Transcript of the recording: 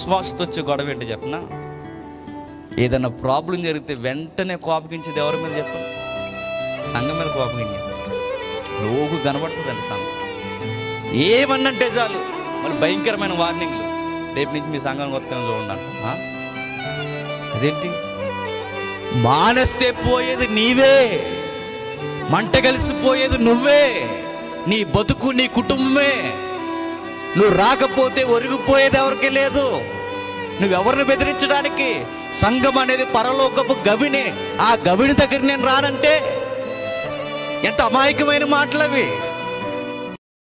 విశ్వాసతో వచ్చే గొడవ ఏంటి చెప్పనా? ఏదైనా ప్రాబ్లం జరిగితే వెంటనే కోపగించేది ఎవరి మీద చెప్పండి? సంఘం మీద కోపగించేది. లోగు కనబడుతుందండి సంఘం. ఏమన్నంటే చాలు మళ్ళీ భయంకరమైన వార్నింగ్లు. రేపు నుంచి మీ సంఘానికి వస్తామని చూడండి అంట. అదేంటి? మానేస్తే పోయేది నీవే, మంట కలిసిపోయేది నువ్వే, నీ బతుకు నీ కుటుంబమే. నువ్వు రాకపోతే ఒరిగిపోయేది ఎవరికీ లేదు. నువ్వెవరిని బెదిరించడానికి? సంఘం అనేది పరలోకపు గవిని. ఆ గవిని దగ్గర నేను రానంటే ఎంత అమాయకమైన మాటలు అవి.